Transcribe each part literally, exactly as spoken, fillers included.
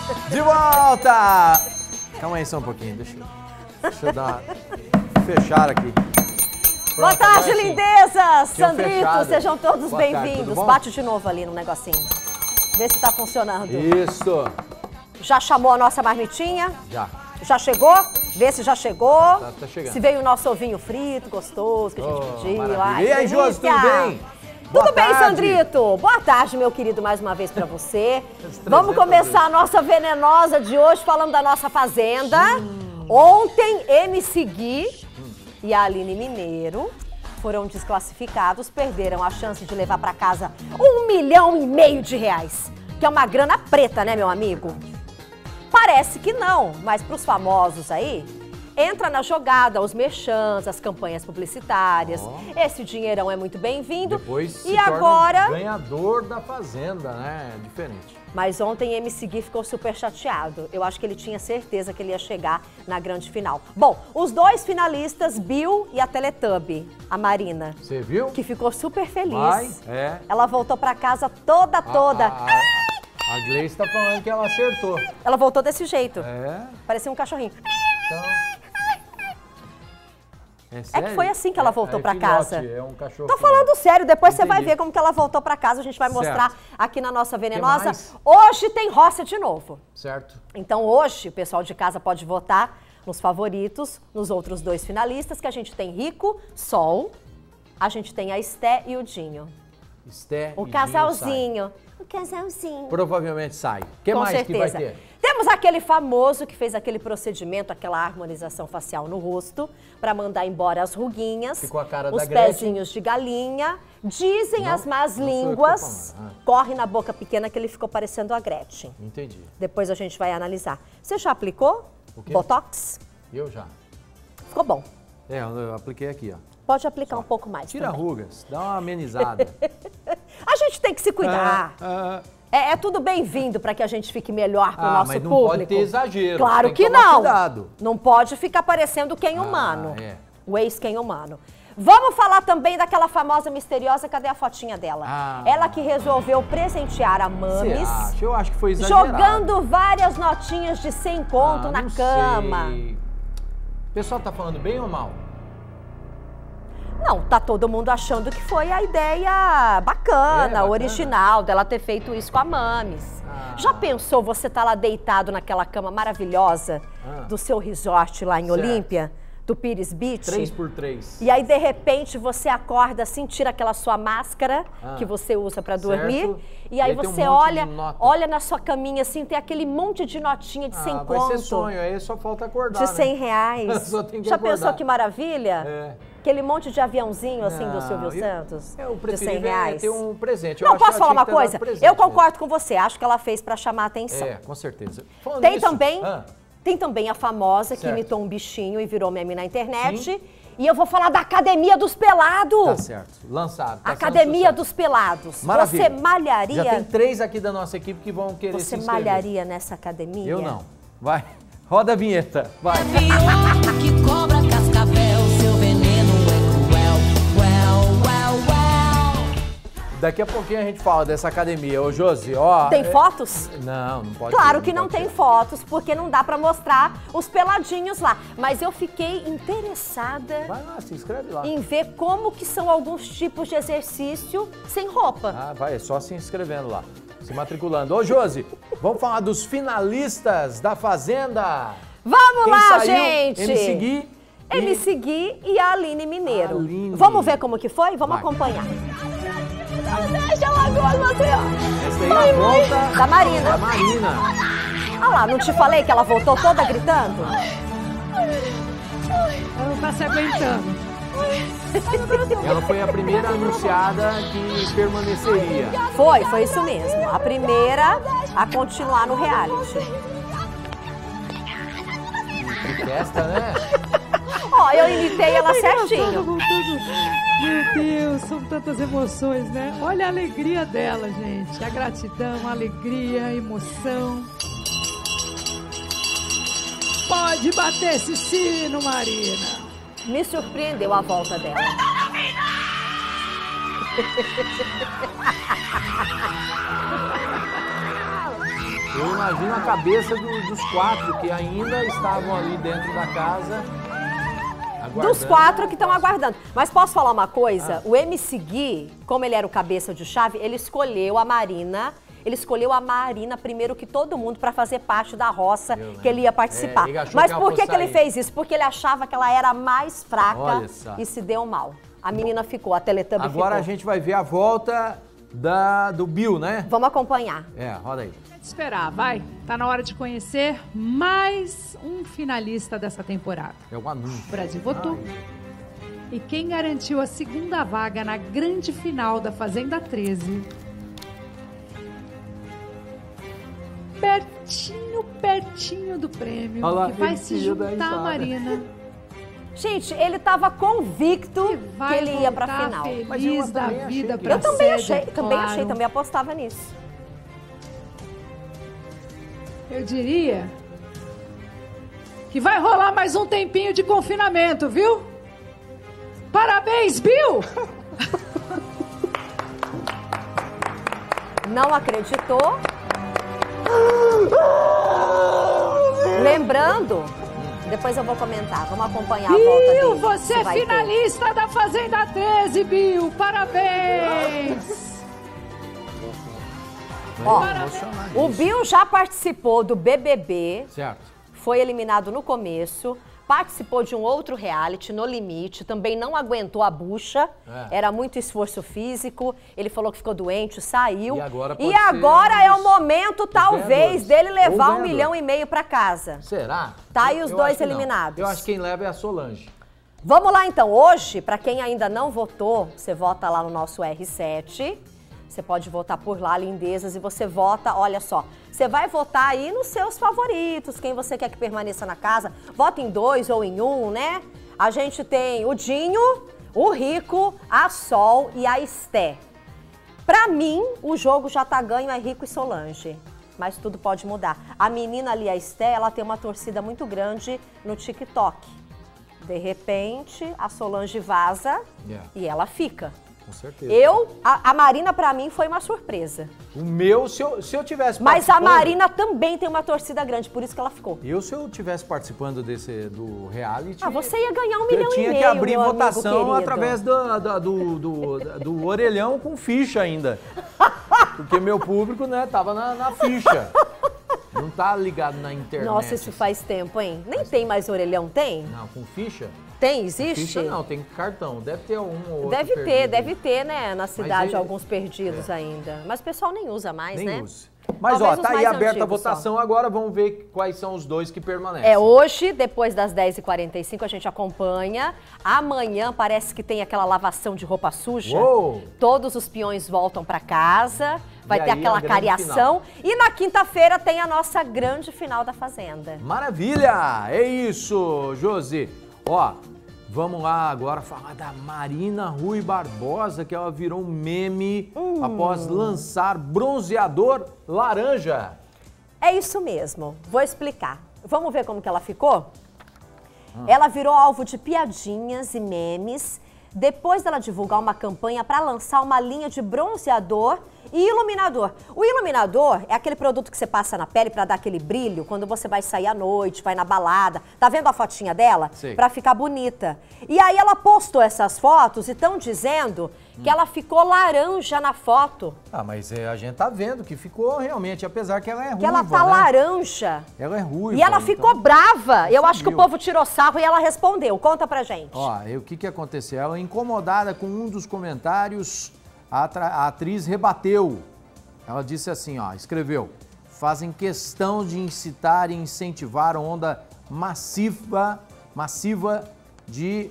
De volta! Calma aí só um pouquinho, deixa, deixa eu dar uma fechar aqui. Pronto, boa tarde, lindezas! Sandrito, sejam todos bem-vindos. Bate de novo ali no negocinho. Vê se tá funcionando. Isso! Já chamou a nossa marmitinha? Já. Já chegou? Vê se já chegou. Tá, tá chegando. Se veio o nosso ovinho frito, gostoso, que a gente oh, pediu. Ai, e aí, Josi, tudo bem? Tudo Boa bem, tarde. Sandrito? Boa tarde, meu querido, mais uma vez pra você. Vamos começar a nossa venenosa de hoje falando da nossa fazenda. Hum. Ontem, M C Gui hum. e a Aline Mineiro foram desclassificados, perderam a chance de levar pra casa um milhão e meio de reais. Que é uma grana preta, né, meu amigo? Parece que não, mas pros famosos aí, entra na jogada os merchans, as campanhas publicitárias. Oh. Esse dinheirão é muito bem-vindo. Depois se e torna agora ganhador da fazenda, né? É diferente. Mas ontem M C Gui ficou super chateado. Eu acho que ele tinha certeza que ele ia chegar na grande final. Bom, os dois finalistas, Bill e a Teletubby, a Marina. Você viu? Que ficou super feliz. Vai, é. Ela voltou pra casa toda, toda. A, a, a... A Gleice tá falando que ela acertou. Ela voltou desse jeito. É? Parecia um cachorrinho. Então... É, é que foi assim que ela voltou é, é pra filhote, casa. É um cachorro. Tô falando sério, depois Entendi. Você vai ver como que ela voltou pra casa. A gente vai mostrar certo. Aqui na nossa venenosa. Hoje tem roça de novo. Certo. Então hoje o pessoal de casa pode votar nos favoritos, nos outros dois finalistas, que a gente tem Rico, Sol, a gente tem a Esté e o Dinho. Esté o e casalzinho. O casalzinho. Provavelmente sai. O que Com mais certeza. que vai ter? Temos aquele famoso que fez aquele procedimento, aquela harmonização facial no rosto, para mandar embora as ruguinhas, Ficou a cara os da Gretchen. pezinhos de galinha. Dizem não, as más línguas, ah. corre na boca pequena que ele ficou parecendo a Gretchen. Entendi. Depois a gente vai analisar. Você já aplicou o quê? Botox? Eu já. Ficou bom. É, eu apliquei aqui, ó. Pode aplicar Só. um pouco mais. Tira também. rugas, dá uma amenizada. A gente tem que se cuidar. Ah, ah, É, é tudo bem-vindo para que a gente fique melhor para o ah, nosso mas não público. pode ter exagero. Claro tem que, que tomar não. Cuidado. Não pode ficar parecendo quem Ah, humano. é. O ex-quem humano. Vamos falar também daquela famosa misteriosa, cadê a fotinha dela? Ah. Ela que resolveu presentear a Mamis. Acha? Eu acho que foi exagerado. Jogando várias notinhas de cem conto ah, na não cama. Sei. O pessoal tá falando bem ou mal? Não, tá todo mundo achando que foi a ideia bacana, é, bacana. original, dela ter feito isso com a Mamis. Ah. Já pensou você tá lá deitado naquela cama maravilhosa ah. do seu resort lá em certo. Olímpia, do Pires Beach? três por três. E aí, de repente, você acorda assim, tira aquela sua máscara ah. que você usa pra dormir. Certo. E aí, e aí você um olha, olha na sua caminha assim, tem aquele monte de notinha de ah, cem conto. Vai ser sonho, aí só falta acordar, de cem né? reais. Só tem que Já acordar. Pensou que maravilha? É. Aquele monte de aviãozinho, assim, não, do Silvio eu, Santos, eu de cem reais. É ter um presente. Eu não, acho posso falar uma coisa? Presente, eu concordo mesmo. com você, acho que ela fez pra chamar a atenção. É, com certeza. Falando tem isso, também, ah. tem também a famosa certo. que imitou um bichinho e virou meme na internet. Sim. E eu vou falar da Academia dos Pelados. Tá certo, lançado. Tá Academia dos Pelados. Maravilha. Você malharia... Já tem três aqui da nossa equipe que vão querer Você se inscrever. Você malharia nessa academia? Eu não. Vai, roda a vinheta. Vai. Avião que cobra cascavel, seu veneno é cruel. Well, well, well. Daqui a pouquinho a gente fala dessa academia. Ô, Josi, ó... Tem é... fotos? Não, não pode Claro ter, que não, não tem ter. fotos, porque não dá pra mostrar os peladinhos lá. Mas eu fiquei interessada... Vai lá, se inscreve lá. ...em ver como que são alguns tipos de exercício sem roupa. Ah, vai, é só se inscrevendo lá, se matriculando. Ô, Josi, vamos falar dos finalistas da Fazenda. Vamos Quem lá, saiu? gente! M C Gui e... M C Gui e a Aline Mineiro. Aline. Vamos ver como que foi? Vamos vai. acompanhar. Deixa ela agora, Matheus. Essa aí é a volta da Marina. Da Marina. Olha lá, não te falei que ela voltou toda gritando? Ela não tá se aguentando. Ela foi a primeira anunciada que permaneceria. Foi, foi isso mesmo. A primeira a continuar no reality. Que festa, né? Ó, eu imitei ela certinho. Voltando. Meu Deus, são tantas emoções, né? Olha a alegria dela, gente. A gratidão, a alegria, a emoção. Pode bater esse sino, Marina. Me surpreendeu a volta dela. Eu imagino a cabeça do- dos quatro que ainda estavam ali dentro da casa. Aguardando. Dos quatro que estão aguardando. Mas posso falar uma coisa? O M C Gui, como ele era o cabeça de chave, ele escolheu a Marina. Ele escolheu a Marina primeiro que todo mundo para fazer parte da roça Eu, né? que ele ia participar. É, ele achou Mas que ela por que, fosse que ele sair. fez isso? Porque ele achava que ela era mais fraca Olha só. e se deu mal. A menina ficou, a Teletubby Agora a ficou. gente vai ver a volta da, do Bill, né? Vamos acompanhar. É, roda aí. Esperar, vai. Tá na hora de conhecer mais um finalista dessa temporada. É o anúncio. O Brasil votou. E quem garantiu a segunda vaga na grande final da Fazenda treze? Pertinho, pertinho do prêmio. Olha lá, que vai se filho da juntar a risada. Marina. Gente, ele estava convicto Que que vai ele ia pra voltar final. feliz Mas eu da também achei vida que pra Eu também sede, achei, também claro. achei, também apostava nisso. Eu diria que vai rolar mais um tempinho de confinamento, viu? Parabéns, Bill! Não acreditou. Lembrando, depois eu vou comentar, vamos acompanhar a volta dele. Bill, você se é vai ter. finalista da Fazenda treze, Bill! Parabéns! Ó, Vai emocionar o isso. Bill já participou do B B B, Certo. foi eliminado no começo, participou de um outro reality, No Limite, também não aguentou a bucha, É. era muito esforço físico, ele falou que ficou doente, saiu. E agora E pode agora ser é um o dos- momento, dos talvez, ganhadores. dele levar Ou um ganhador. milhão e meio pra casa. Será? Tá aí os Eu dois acho que não. eliminados. Eu acho que quem leva é a Solange. Vamos lá então, hoje, para quem ainda não votou, você vota lá no nosso R sete, você pode votar por lá, lindezas, e você vota, olha só, você vai votar aí nos seus favoritos, quem você quer que permaneça na casa, vota em dois ou em um, né? A gente tem o Dinho, o Rico, a Sol e a Esté. Pra mim, o jogo já tá ganho, é Rico e Solange. Mas tudo pode mudar. A menina ali, a Esté, ela tem uma torcida muito grande no TikTok. De repente, a Solange vaza Yeah. e ela fica. Com certeza. Eu, a, a Marina pra mim foi uma surpresa. O meu, se eu, se eu tivesse Mas a participando- Marina também tem uma torcida grande, por isso que ela ficou. Eu, se eu tivesse participando desse, do reality... Ah, você ia ganhar um eu milhão e tinha meio, que abrir meu amigo votação querido. através do, do, do, do, do orelhão com ficha ainda. Porque meu público, né, tava na, na ficha. Não tá ligado na internet. Nossa, isso faz tempo, hein? Nem tem mais orelhão, tem? Não, com ficha? Tem, existe? Ficha não, tem cartão. Deve ter um ou outro Deve ter, perdido. deve ter, né, na cidade ele- alguns perdidos ainda. Mas o pessoal nem usa mais, Nem né? usa. Mas Talvez ó, os tá aí mais aberta a antigos só. votação agora, vamos ver quais são os dois que permanecem. É, hoje, depois das dez e quarenta e cinco, a gente acompanha. Amanhã parece que tem aquela lavação de roupa suja. Uou! Todos os peões voltam pra casa. Vai E ter aí, aquela a grande cariação. E na quinta-feira tem a nossa grande final da Fazenda. Maravilha! É isso, Josi. Ó, vamos lá agora falar da Marina Rui Barbosa, que ela virou um meme Hum. após lançar bronzeador laranja. É isso mesmo. Vou explicar. Vamos ver como que ela ficou? Ela virou alvo de piadinhas e memes depois dela divulgar uma campanha para lançar uma linha de bronzeador e iluminador. O iluminador é aquele produto que você passa na pele para dar aquele brilho quando você vai sair à noite, vai na balada. Tá vendo a fotinha dela? Sei. Para ficar bonita. E aí ela postou essas fotos e estão dizendo que ela ficou laranja na foto. Ah, mas é, a gente tá vendo que ficou realmente, apesar que ela é ruiva, Que ela tá né? laranja. Ela é ruiva. E ela então- ficou brava. Eu acho que o viu. povo tirou sarro e ela respondeu. Conta pra gente. Ó, e o que que aconteceu? Ela, incomodada com um dos comentários, a, atra- a atriz rebateu. Ela disse assim, ó, escreveu: fazem questão de incitar e incentivar a onda massiva, massiva de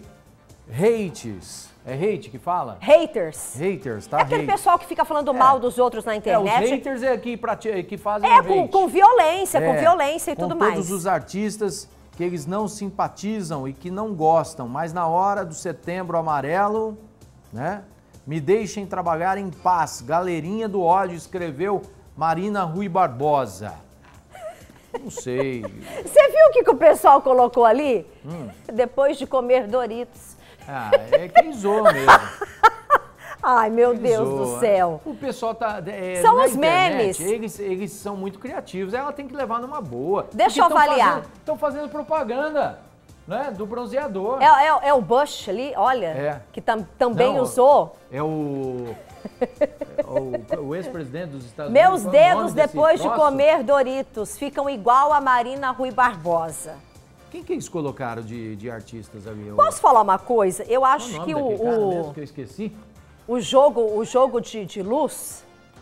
hates. É hate que fala? Haters. Haters, tá? É aquele Hate. pessoal que fica falando mal dos outros na É, os internet. haters é que, prati- que fazem É, o com, hate. com violência, com É, violência e com tudo todos mais. os artistas que eles não simpatizam e que não gostam, mas na hora do Setembro Amarelo, né? Me deixem trabalhar em paz. Galerinha do ódio, escreveu Marina Rui Barbosa. Não sei. Você viu o que, que o pessoal colocou ali? Hum. Depois de comer Doritos. Ah, é quem zoa mesmo. Ai, meu Eles Deus zoam. do céu. O pessoal tá... É, São na os internet, memes. Eles, eles são muito criativos, ela tem que levar numa boa. Deixa eu avaliar. Estão fazendo propaganda, né, do bronzeador. É, é- é o Bush ali, olha, É. que tam- também Não, usou. É o... é o, o ex-presidente dos Estados Meus Unidos. qual é o nome dedos desse depois de troço? comer Doritos ficam igual a Marina Rui Barbosa. Quem que eles colocaram de, de artistas ali? O- Posso falar uma coisa? Eu qual acho o nome que daquele o, cara o, mesmo que eu esqueci? o jogo, o jogo de, de luz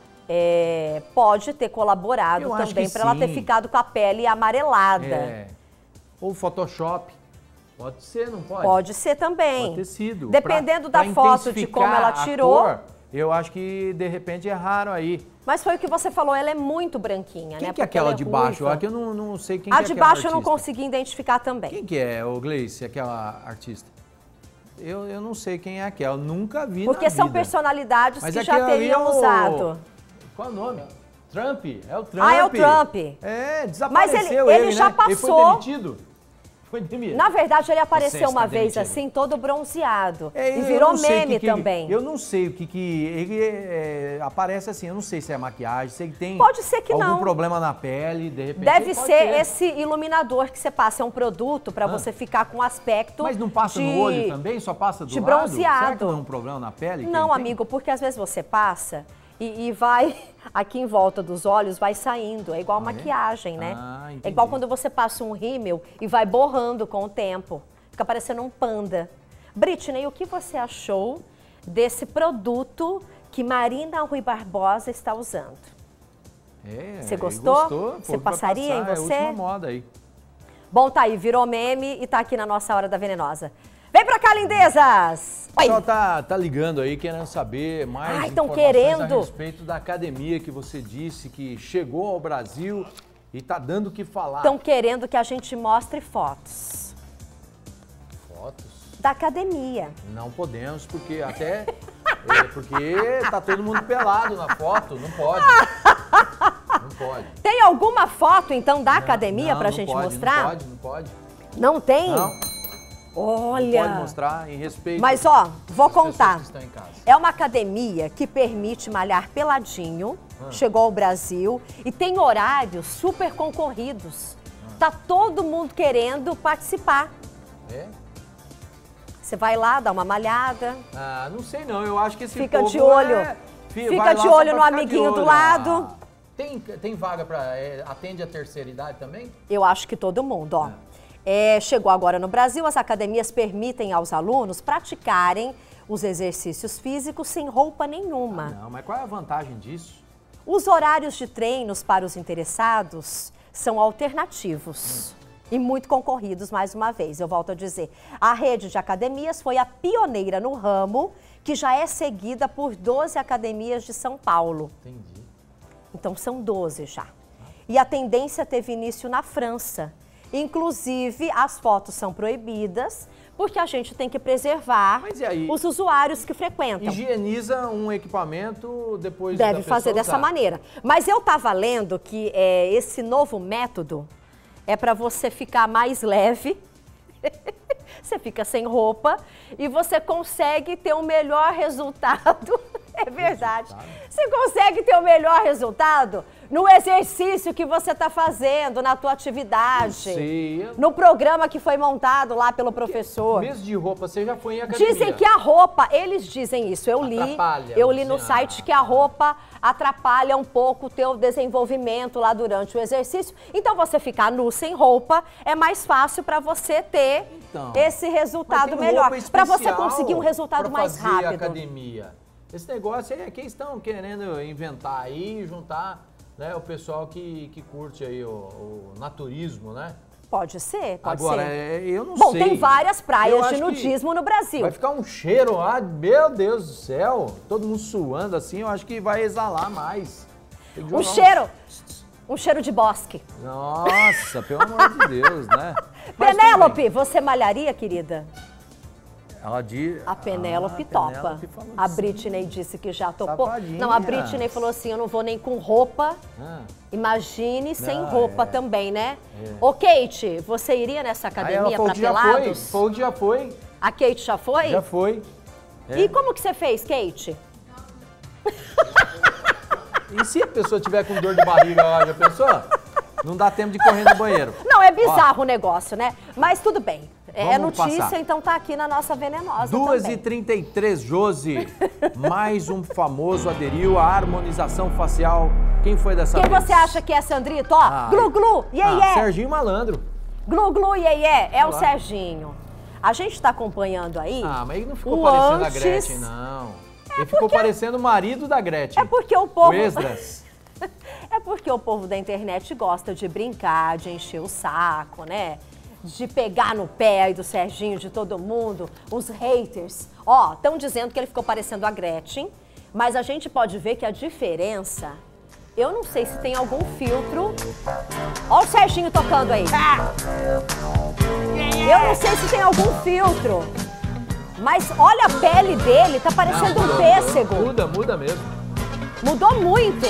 é, pode ter colaborado Eu acho também que para ela ter sim. ficado com a pele amarelada. É. Ou Photoshop. Pode ser, não pode? Pode ser também. Pode ter sido. Dependendo Pra- da pra foto, de como intensificar ela a tirou. cor, eu acho que de repente erraram aí. Mas foi o que você falou, ela é muito branquinha, Quem né? que é Porque aquela ela de baixo? ruiva. Aqui eu não, não sei quem A que é de aquela baixo eu não artista. consegui identificar também. Quem que é, o Gleice, aquela artista? Eu, eu não sei quem é aquela, eu nunca vi Porque na são vida. personalidades Mas que já aquele ali teriam é o- usado. Qual é o nome? Trump? É o Trump. Ah, é o Trump. É, Mas desapareceu ele- ele, ele já né? Ele foi passou. demitido. Foi demitido. Na verdade, ele apareceu Você uma está vez demitido. assim, todo bronzeado. É, e eu virou não sei o meme que que ele- também. eu não sei o que que... Ele é, aparece assim, eu não sei se é maquiagem, se ele tem... Pode ser que algum não. problema na pele, de repente... Deve pode ser ter. esse iluminador que você passa. É um produto para Ah. você ficar com aspecto Mas não passa de... no olho também? Só passa do de lado? Será bronzeado. que não é um problema na pele? que Não, ele tem? amigo, porque às vezes você passa e, e vai aqui em volta dos olhos, vai saindo. É igual Ah, é? maquiagem, né? Ah, é igual entendi. quando você passa um rímel e vai borrando com o tempo. Fica parecendo um panda. Britney, o que você achou desse produto que Marina Rui Barbosa está usando? É, Você ele gostou? gostou, Você pô, vai passaria em passar, você? É a última moda aí. Bom, tá aí, virou meme e tá aqui na nossa Hora da Venenosa. Vem pra cá, lindezas! O Oi! pessoal tá, tá ligando aí, querendo saber mais Ai, tão informações querendo. a respeito da academia que você disse que chegou ao Brasil e tá dando o que falar. Estão querendo que a gente mostre fotos Fotos? da academia. Não podemos, porque até... é, porque tá todo mundo pelado na foto, não pode. Não pode. Tem alguma foto, então, da academia Não, pra não gente pode, mostrar? Não pode, não pode. Não tem? Não, Olha! não pode mostrar em respeito Mas, ó, vou às pessoas contar. que estão em casa. É uma academia que permite malhar peladinho, Ah. chegou ao Brasil e tem horários super concorridos. Ah. Tá todo mundo querendo participar. É? Você vai lá, dá uma malhada, Ah, não sei não, eu acho que esse Fica povo de olho. é- Fi- Fica vai de lá só olho pra no ficar de amiguinho do olho. lado. Ah, Tem, tem vaga para atende a terceira idade também? eu acho que todo mundo, ó. É, chegou agora no Brasil, as academias permitem aos alunos praticarem os exercícios físicos sem roupa nenhuma. Não, mas qual é a vantagem disso? Os horários de treinos para os interessados são alternativos e muito concorridos, mais uma vez, eu volto a dizer. A rede de academias foi a pioneira no ramo, que já é seguida por doze academias de São Paulo. Entendi. Então são doze já. E a tendência teve início na França. Inclusive, as fotos são proibidas, porque a gente tem que preservar Mas e aí? os usuários que frequentam. Higieniza um equipamento depois Deve da pessoa fazer dessa usar. maneira. Mas eu estava lendo que é, esse novo método é para você ficar mais leve. Você fica sem roupa e você consegue ter um melhor resultado. É verdade. Você consegue ter o melhor resultado no exercício que você está fazendo, na tua atividade. Sei. No programa que foi montado lá pelo professor. Mesmo de roupa, você já foi em academia. Dizem que a roupa, eles dizem isso, eu li, Atrapalha, eu li no dizem, site ah, que a roupa atrapalha um pouco o teu desenvolvimento lá durante o exercício. Então você ficar nu sem roupa é mais fácil para você ter Então, esse Mas resultado tem melhor, roupa para você especial conseguir um resultado pra mais fazer rápido. academia. Esse negócio é que eles estão querendo inventar aí, juntar, né, o pessoal que, que curte aí o, o naturismo, né? Pode ser, pode Agora, ser. é, eu não Bom, sei. tem várias Eu praias acho de que nudismo no Brasil. Vai ficar um cheiro lá, meu Deus do céu, todo mundo suando assim, eu acho que vai exalar mais. Tem que Um jogar cheiro, um cheiro de bosque. Nossa, pelo amor de Deus, né? Mas tudo Penélope, bem. você malharia, querida? Ela diz... A Penélope Ah, topa. Penélope falou A sim. Britney disse que já topou. Safadinha. Não, a Britney falou assim, eu não vou nem com roupa. Ah. Imagine sem Não, roupa é. também, né? É. Ô, Kate, você iria nessa Aí ela academia falou pra que já foi, pelados? falou que já foi, A Kate já foi? já foi. É. E como que você fez, Kate? E se a pessoa tiver com dor de barriga, ó, já pensou? Não dá tempo de correr no banheiro. Não, é bizarro o negócio, né? Mas tudo bem. É Vamos notícia, passar. então tá aqui na nossa venenosa duas e também. trinta e três, Josi. Mais um famoso aderiu à harmonização facial. Quem foi dessa Quem vez? você acha que é, Sandrito? Ó, Ah, glu glu, iê Ah, iê. Serginho Malandro. Glu glu, iê iê. É o lá. Serginho. A gente tá acompanhando aí. Ah, mas ele não ficou o parecendo antes- a Gretchen, não. Ele ficou parecendo o marido da Gretchen. É porque o povo... O Esdras. É porque o povo da internet gosta de brincar, de encher o saco, né? De pegar no pé aí do Serginho, de todo mundo. Os haters. Ó, estão dizendo que ele ficou parecendo a Gretchen, mas a gente pode ver que a diferença... Eu não sei se tem algum filtro. Ó o Serginho tocando aí. Eu não sei se tem algum filtro. Mas olha a pele dele, tá parecendo um pêssego. Muda, muda mesmo. Mudou muito.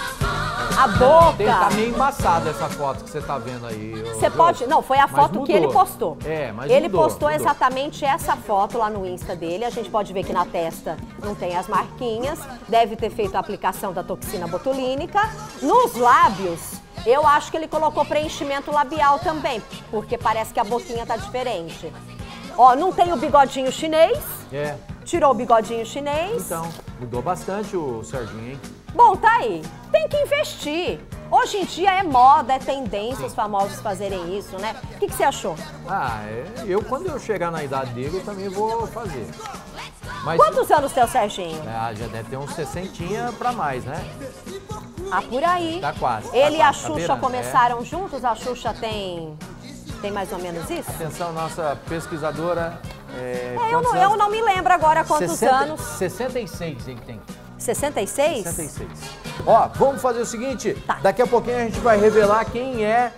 A Tem, boca. tá meio embaçada essa foto que você tá vendo aí. ô, Você Josi. pode... Não, foi a Mas foto que ele mudou. postou. É, mas Ele mudou, postou mudou. exatamente essa foto lá no Insta dele. A gente pode ver que na testa não tem as marquinhas. Deve ter feito a aplicação da toxina botulínica. Nos lábios, eu acho que ele colocou preenchimento labial também, porque parece que a boquinha tá diferente. Ó, não tem o bigodinho chinês. É, Tirou o bigodinho chinês. então, mudou bastante o Serginho, hein? Bom, tá aí. Tem que investir. Hoje em dia é moda, é tendência os famosos fazerem isso, né? O que, que você achou? Ah, é, eu quando eu chegar na idade dele, eu também vou fazer. Mas, Quantos anos tem o Serginho? Ah, já deve ter uns sessentinha pra mais, né? Ah, por aí. Tá quase, tá Ele e a quase, tá Xuxa beirando, começaram juntos? A Xuxa tem... Tem mais ou menos isso? Atenção, nossa pesquisadora. É, É, eu, quantos não, eu anos? não me lembro agora quantos sessenta anos. sessenta e seis ele tem. sessenta e seis? sessenta e seis. Ó, vamos fazer o seguinte, Tá. daqui a pouquinho a gente vai revelar quem é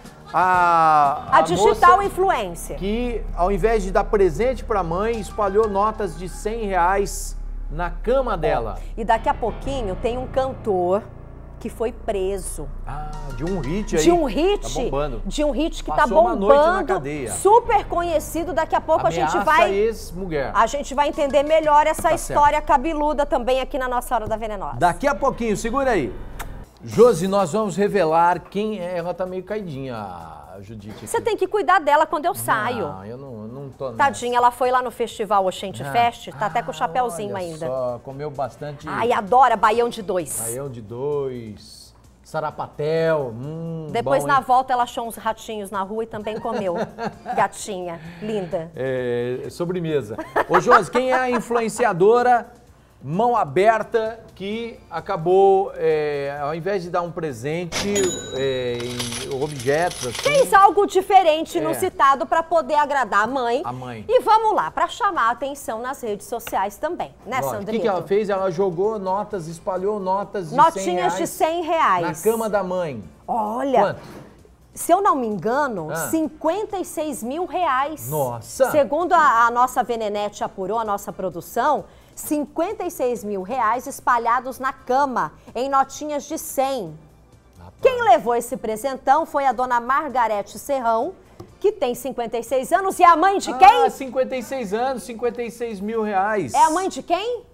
a, A, digital moça influencer. que, ao invés de dar presente pra mãe, espalhou notas de cem reais na cama dela. E daqui a pouquinho tem um cantor que foi preso. Ah, de um hit aí. De um hit, Tá bombando. de um hit que Passou tá uma noite na bombando, cadeia. super conhecido. Daqui a pouco a gente Ameaça vai, ex-mulher. a gente vai entender melhor essa Tá história cabeluda também aqui na nossa Hora da Venenosa. Daqui a pouquinho, segura aí. Josi, nós vamos revelar quem é. Ela tá meio caidinha, a Judite. Você aqui. tem que cuidar dela quando eu saio. Não, eu não, não tô nessa. Tadinha, ela foi lá no festival Oxente Ah. Fest, tá até com o chapéuzinho Olha ainda. Só, comeu bastante. Ai, adora baião de dois. Baião de dois, sarapatel, hum, Depois, bom, na hein? volta, ela achou uns ratinhos na rua e também comeu. Gatinha, linda. É, sobremesa. Ô, Josi, quem é a influenciadora mão aberta que acabou, é, ao invés de dar um presente é, em objetos, assim, Fez algo diferente, É. inusitado, pra poder agradar a mãe. A mãe. E vamos lá, pra chamar a atenção nas redes sociais também, né, Lógico. O Sandrito? que, que ela fez? Ela jogou notas, espalhou notas de cem Notinhas reais de cem reais. na cama da mãe. Olha, Quanto? se eu não me engano, Ah. cinquenta e seis mil reais. Nossa! Segundo a, a nossa Venenete apurou, a nossa produção, cinquenta e seis mil reais espalhados na cama, em notinhas de cem. Rapaz. Quem levou esse presentão foi a dona Margarete Serrão, que tem cinquenta e seis anos, e é a mãe de quem? Ah, cinquenta e seis anos, cinquenta e seis mil reais. É a mãe de quem?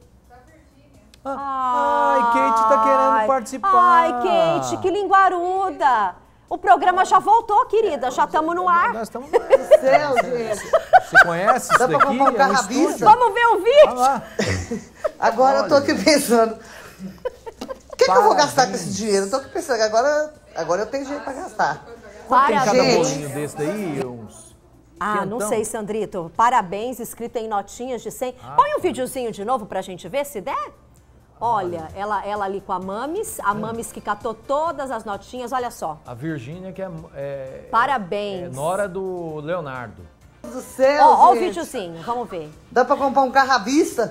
Ai, Kate tá querendo participar. Ai, Kate, que linguaruda. O programa já voltou, querida, já estamos no ar. Nós estamos... Céu, gente. Você conhece isso Dá pra daqui? comprar um É carro à estúdio. vista? Vamos ver o Olha vídeo. lá. Agora eu tô aqui pensando. O que, que eu vou gastar com Parabéns. esse dinheiro? Eu tô aqui pensando que agora, agora eu tenho dinheiro pra gastar. Quanto tem cada Parabéns. bolinho desse daí? Uns... Ah, não Quentão? sei, Sandrito. Parabéns, escrito em notinhas de cem. Põe um videozinho de novo pra gente ver, se der. Olha, ela, ela ali com a Mames, a Mames que catou todas as notinhas, olha só. A Virgínia, que é, é... Parabéns. É nora do Leonardo. Meu Deus do céu, Ó, ó o gente. videozinho, vamos ver. Dá pra comprar um carro à vista?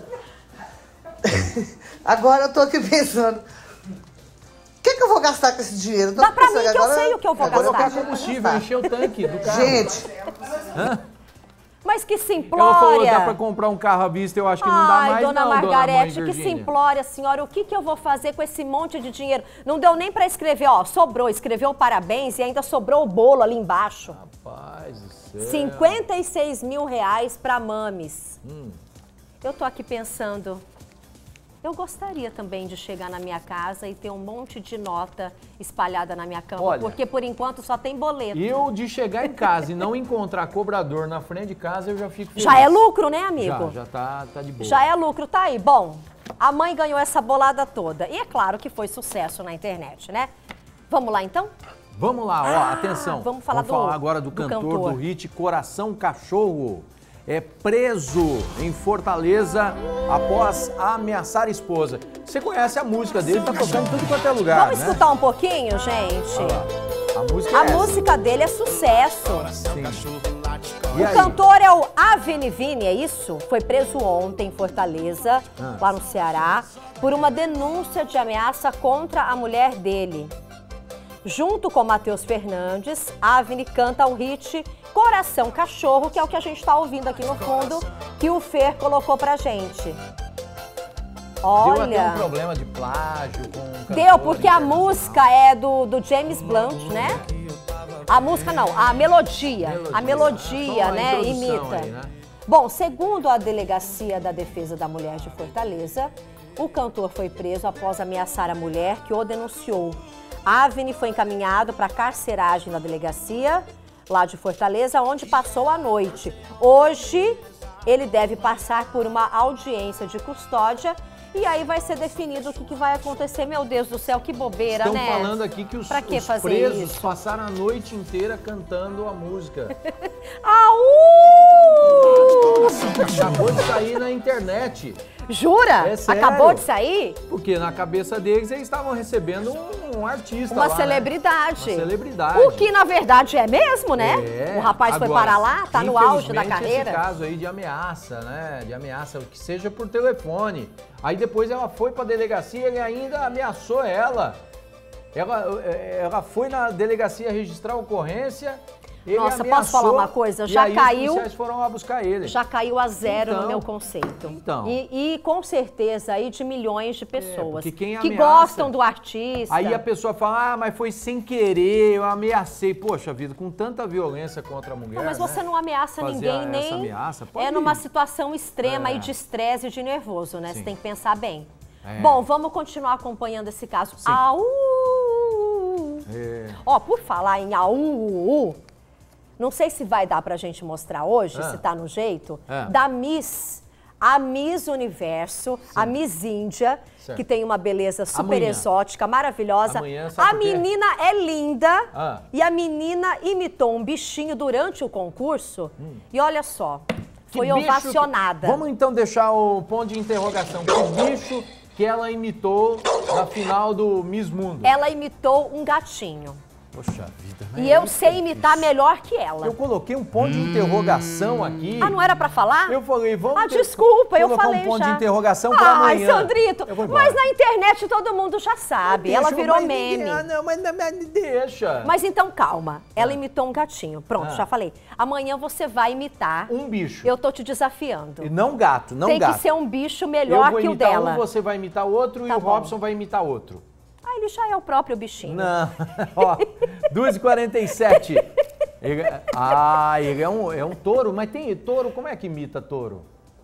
Agora eu tô aqui pensando. O que, que eu vou gastar com esse dinheiro? Eu tô Dá aqui pra pensando mim que eu sei o que eu vou agora gastar. tenho dinheiro pra Combustível, gastar. encher o tanque do carro. Gente, Mas que Ela falou, simplória. dá pra comprar um carro à vista, eu acho que não dá Ai, mais dona não, Margarete, dona mãe que Virgínia. simplória, senhora. O que, que eu vou fazer com esse monte de dinheiro? Não deu nem pra escrever, ó, sobrou, escreveu parabéns e ainda sobrou o bolo ali embaixo. Rapaz do céu. cinquenta e seis mil reais pra Mames. Hum. Eu tô aqui pensando, Eu gostaria também de chegar na minha casa e ter um monte de nota espalhada na minha cama, Olha, porque por enquanto só tem boleto. Eu, de chegar em casa e não encontrar cobrador na frente de casa, eu já fico feliz. Já é lucro, né, amigo? Já, já tá, tá de boa. Já é lucro, tá aí. Bom, a mãe ganhou essa bolada toda. E é claro que foi sucesso na internet, né? Vamos lá, então? Vamos lá, ó, Ah, atenção. vamos falar vamos falar do- agora do, do cantor, cantor. do hit Coração Cachorro. É preso em Fortaleza após ameaçar a esposa. Você conhece a música dele, tá tocando em tudo quanto é lugar, Vamos né? escutar um pouquinho, gente? Olha lá. A música A é essa. música dele é sucesso. Sim. E O aí? cantor é o Avni Vini, é isso? Foi preso ontem em Fortaleza, Ah. lá no Ceará, por uma denúncia de ameaça contra a mulher dele. Junto com Matheus Fernandes, Avni canta o hit Coração Cachorro, que é o que a gente está ouvindo aqui no fundo, que o Fer colocou pra gente. Deu Olha, até um problema de plágio com o cantor deu porque a internacional. música é do, do James Blunt, né? A música não, a melodia, a melodia, Só a né, introdução imita. aí, né? Bom, segundo a Delegacia da Defesa da Mulher de Fortaleza, o cantor foi preso após ameaçar a mulher que o denunciou. Avni foi encaminhado para carceragem na delegacia, lá de Fortaleza, onde passou a noite. Hoje, ele deve passar por uma audiência de custódia e aí vai ser definido o que, que vai acontecer. Meu Deus do céu, que bobeira, Estão né? falando aqui que os, Pra que os fazer presos isso? passaram a noite inteira cantando a música. Au! Acabou de sair na internet. Jura? É sério. Acabou de sair? Porque na cabeça deles eles estavam recebendo um, um artista Uma lá, celebridade. Né? Uma celebridade. O que na verdade é mesmo, né? É. O rapaz foi Agora, parar lá, tá no auge da infelizmente, carreira. Esse caso aí de ameaça, né? De ameaça, que seja por telefone. Aí depois ela foi pra delegacia e ele ainda ameaçou ela. Ela, ela foi na delegacia registrar a ocorrência. Ele Nossa, ameaçou, posso falar uma coisa? e Já aí caiu- Os policiais foram lá buscar ele. Já caiu a zero Então, no meu conceito. então. E, e com certeza aí de milhões de pessoas porque quem que ameaça- gostam do artista. Aí a pessoa fala, ah, mas foi sem querer, eu ameacei. Poxa vida, com tanta violência contra a mulher. Não, mas você né? não ameaça Fazer ninguém, essa nem ameaça, pode é numa ir. situação extrema É. aí de estresse e de nervoso, né? Você Sim. tem que pensar bem. É. Bom, vamos continuar acompanhando esse caso. Au! É. Ó, por falar em au, não sei se vai dar pra gente mostrar hoje, Ah. se tá no jeito, Ah. da Miss, a Miss Universo, a Miss Índia, Certo. que tem uma beleza super Amanhã. exótica, maravilhosa. Amanhã, sabe A por quê? menina é linda Ah. e a menina imitou um bichinho durante o concurso e olha só, Que foi bicho ovacionada. que- Vamos então deixar o ponto de interrogação. Que bicho que ela imitou na final do Miss Mundo? Ela imitou um gatinho. Poxa vida, né? E eu Isso sei é imitar difícil. melhor que ela. Eu coloquei um ponto de interrogação aqui. Ah, não era pra falar? Eu falei, vamos... Ah, ter- desculpa, eu colocar falei um ponto já. de interrogação pra Ai, amanhã. Sandrito, Eu vou embora. mas na internet todo mundo já sabe. Ela Deixa, virou mas meme. ninguém- Ah, não, mas não, mas deixa. Mas então calma, ela imitou um gatinho. Pronto, Ah. já falei. Amanhã você vai imitar. Um bicho. Eu tô te desafiando. E não gato, não Tem gato. que ser um bicho Eu melhor vou que o imitar dela. um, você vai imitar outro Tá e o bom. Robson vai imitar outro. Ah, ele já é o próprio bichinho. Não, ó, duas e quarenta e sete. Ele, ah, ele é um, é um touro, mas tem touro, como é que imita touro?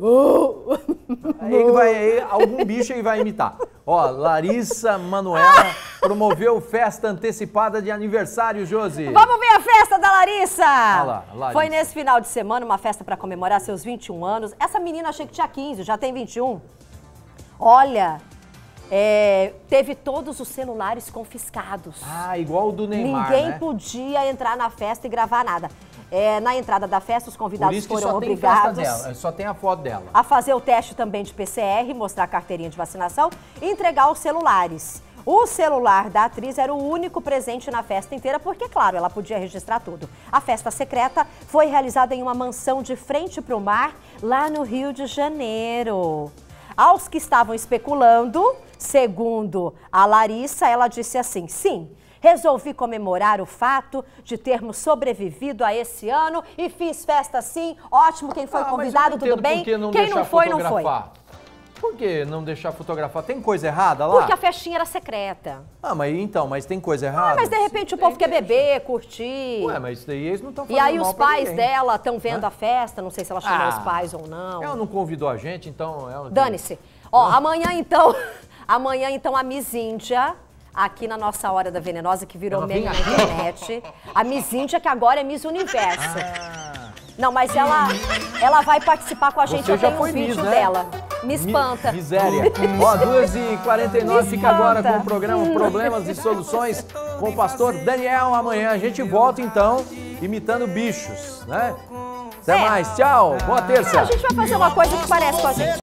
Aí ele vai, aí algum bicho ele vai imitar. Ó, Larissa Manoela promoveu festa antecipada de aniversário, Josi. Vamos ver a festa da Larissa! Olha lá, Larissa. Foi nesse final de semana uma festa para comemorar seus vinte e um anos. Essa menina achei que tinha quinze, já tem vinte e um. Olha, é, teve todos os celulares confiscados. Ah, igual o do Neymar, Ninguém né? podia entrar na festa e gravar nada. É, na entrada da festa, os Por convidados isso que foram só tem festa obrigados dela, só tem a foto dela. a fazer o teste também de P C R, mostrar a carteirinha de vacinação e entregar os celulares. O celular da atriz era o único presente na festa inteira, porque, claro, ela podia registrar tudo. A festa secreta foi realizada em uma mansão de frente para o mar, lá no Rio de Janeiro. Aos que estavam especulando, segundo a Larissa, ela disse assim, sim, resolvi comemorar o fato de termos sobrevivido a esse ano e fiz festa sim, ótimo, quem foi Ah, mas eu convidado, não tudo entendo bem, por que não quem deixar não foi, não foi. fotografar. Por que não deixar fotografar? Tem coisa errada lá? Porque a festinha era secreta. Ah, mas então, mas tem coisa errada? Ah, mas de repente o povo quer beber, curtir. Ué, mas isso daí eles não estão E fazendo aí mal os pra pais ninguém. dela estão vendo Hã? a festa, não sei se ela chamou Ah, os pais ou não. Ela não convidou a gente, então... Ela... Dane-se. Ó, amanhã então, amanhã então a Miss Índia, aqui na nossa Hora da Venenosa, que virou Ela meme vem na aqui? internet. A Miss Índia, que agora é Miss Universo. Ah, Não, mas ela, ela vai participar com a gente. Você Eu já tenho um foi vídeo Miss, né? dela. Me mi- espanta. Miséria. Ó, duas e quarenta e nove Me fica agora espanta. com o programa Problemas e Soluções com o pastor Daniel. Amanhã a gente volta então, imitando bichos, né? Até É. mais, tchau, boa terça. A gente vai fazer uma coisa que parece com a gente.